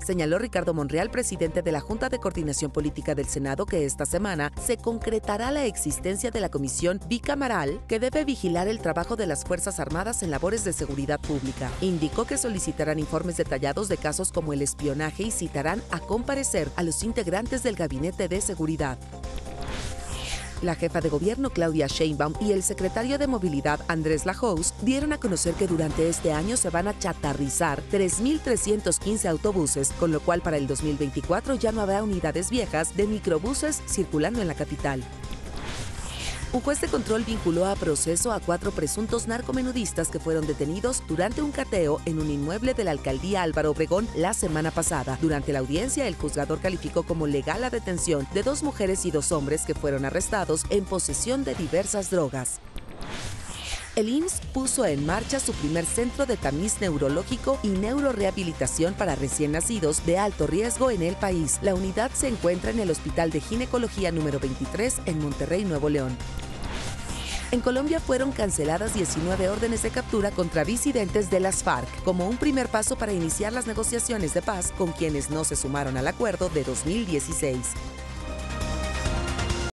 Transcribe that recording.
Señaló Ricardo Monreal, presidente de la Junta de Coordinación Política del Senado, que esta semana se concretará la existencia de la comisión bicameral que debe vigilar el trabajo de las Fuerzas Armadas en labores de seguridad pública. Indicó que solicitarán informes detallados de casos como el espionaje y citarán a comparecer a los integrantes del Gabinete de Seguridad. La jefa de gobierno Claudia Sheinbaum y el secretario de Movilidad Andrés Lajous dieron a conocer que durante este año se van a chatarrizar 3.315 autobuses, con lo cual para el 2024 ya no habrá unidades viejas de microbuses circulando en la capital. Un juez de control vinculó a proceso a 4 presuntos narcomenudistas que fueron detenidos durante un cateo en un inmueble de la alcaldía Álvaro Obregón la semana pasada. Durante la audiencia, el juzgador calificó como legal la detención de 2 mujeres y 2 hombres que fueron arrestados en posesión de diversas drogas. El IMSS puso en marcha su primer centro de tamiz neurológico y neurorehabilitación para recién nacidos de alto riesgo en el país. La unidad se encuentra en el Hospital de Ginecología número 23 en Monterrey, Nuevo León. En Colombia fueron canceladas 19 órdenes de captura contra disidentes de las FARC, como un primer paso para iniciar las negociaciones de paz con quienes no se sumaron al acuerdo de 2016.